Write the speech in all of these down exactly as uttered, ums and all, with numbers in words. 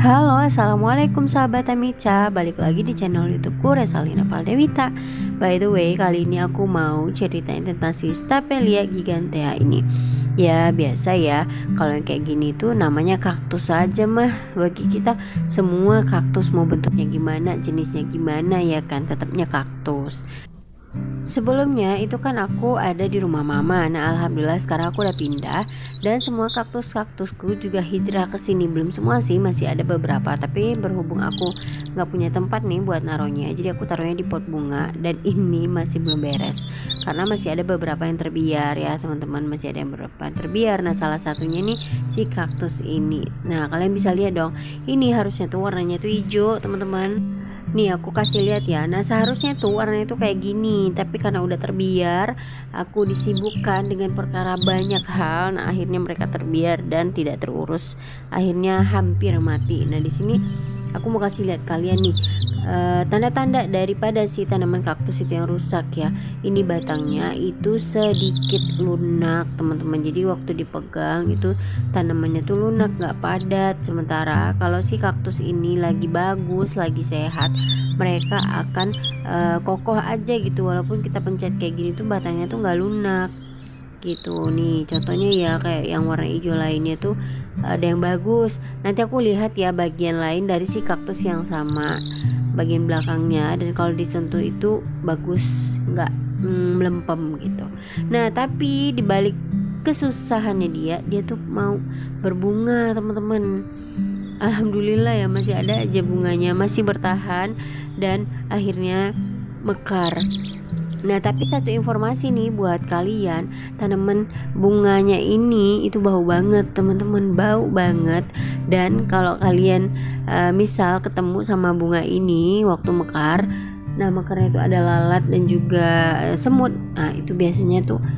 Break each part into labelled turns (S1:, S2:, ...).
S1: Halo, assalamualaikum sahabat Amica. Balik lagi di channel YouTubeku Resalina Valdewita. By the way, kali ini aku mau ceritain tentang si Stapelia gigantea ini. Ya biasa ya, kalau yang kayak gini tuh namanya kaktus aja mah. Bagi kita semua kaktus, mau bentuknya gimana, jenisnya gimana ya kan, tetapnya kaktus. Sebelumnya itu kan aku ada di rumah mama. Nah alhamdulillah sekarang aku udah pindah dan semua kaktus-kaktusku juga hijrah ke sini. Belum semua sih, masih ada beberapa, tapi berhubung aku nggak punya tempat nih buat naruhnya, jadi aku taruhnya di pot bunga. Dan ini masih belum beres karena masih ada beberapa yang terbiar ya teman-teman, masih ada yang beberapa yang terbiar. Nah salah satunya nih si kaktus ini. Nah kalian bisa lihat dong, ini harusnya tuh warnanya tuh hijau teman-teman. Nih aku kasih lihat ya. Nah seharusnya tuh warnanya tuh kayak gini, tapi karena udah terbiar, aku disibukkan dengan perkara banyak hal. Nah akhirnya mereka terbiar dan tidak terurus, akhirnya hampir mati. Nah di sini aku mau kasih lihat kalian nih tanda-tanda uh, daripada si tanaman kaktus itu yang rusak ya. Ini batangnya itu sedikit lunak teman-teman, jadi waktu dipegang itu tanamannya tuh lunak, nggak padat. Sementara kalau si kaktus ini lagi bagus, lagi sehat, mereka akan uh, kokoh aja gitu, walaupun kita pencet kayak gini tuh batangnya tuh nggak lunak gitu. Nih contohnya ya, kayak yang warna hijau lainnya tuh ada yang bagus. Nanti aku lihat ya bagian lain dari si kaktus yang sama, bagian belakangnya, dan kalau disentuh itu bagus, nggak mm, melempem gitu. Nah tapi dibalik kesusahannya dia dia tuh mau berbunga teman-teman. Alhamdulillah ya, masih ada aja bunganya, masih bertahan dan akhirnya mekar. Nah tapi satu informasi nih buat kalian, tanaman bunganya ini itu bau banget teman-teman, bau banget. Dan kalau kalian uh, misal ketemu sama bunga ini waktu mekar, nah mekarnya itu ada lalat dan juga uh, semut. Nah itu biasanya tuh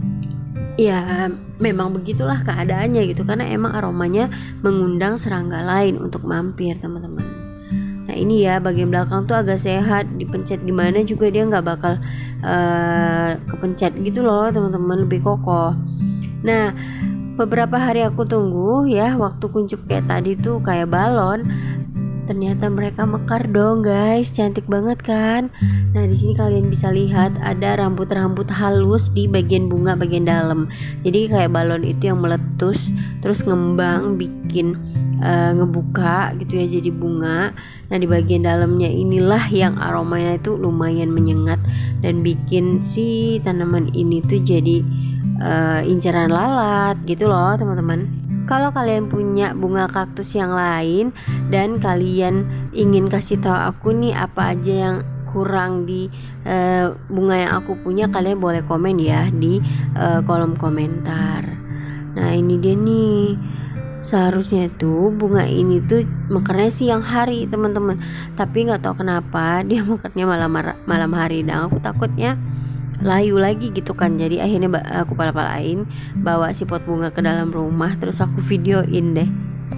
S1: ya memang begitulah keadaannya gitu, karena emang aromanya mengundang serangga lain untuk mampir teman-teman. Nah ini ya bagian belakang tuh agak sehat, dipencet gimana juga dia nggak bakal uh, kepencet gitu loh teman-teman, lebih kokoh. Nah beberapa hari aku tunggu ya, waktu kuncup kayak tadi tuh kayak balon, ternyata mereka mekar dong guys, cantik banget kan. Nah di sini kalian bisa lihat ada rambut-rambut halus di bagian bunga bagian dalam, jadi kayak balon itu yang meletus terus ngembang bikin Uh, ngebuka gitu ya jadi bunga. Nah di bagian dalamnya inilah yang aromanya itu lumayan menyengat dan bikin si tanaman ini tuh jadi uh, incaran lalat gitu loh teman-teman. Kalau kalian punya bunga kaktus yang lain dan kalian ingin kasih tahu aku nih apa aja yang kurang di uh, bunga yang aku punya, kalian boleh komen ya di uh, kolom komentar. Nah ini dia nih, seharusnya tuh bunga ini tuh mekarnya siang hari teman-teman, tapi nggak tahu kenapa dia mekarnya malam malam hari, dan aku takutnya layu lagi gitu kan. Jadi akhirnya aku pala-palain bawa si pot bunga ke dalam rumah, terus aku videoin deh.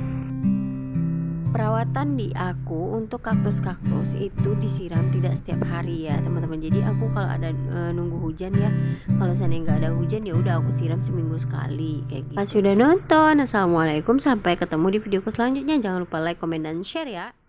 S1: Perawatan di aku untuk kaktus-kaktus itu disiram tidak setiap hari ya teman-teman. Jadi aku kalau ada e, nunggu hujan ya, kalau seandainya nggak ada hujan ya udah aku siram seminggu sekali kayak gitu. Pas sudah nonton, assalamualaikum, sampai ketemu di videoku selanjutnya. Jangan lupa like, komen, dan share ya.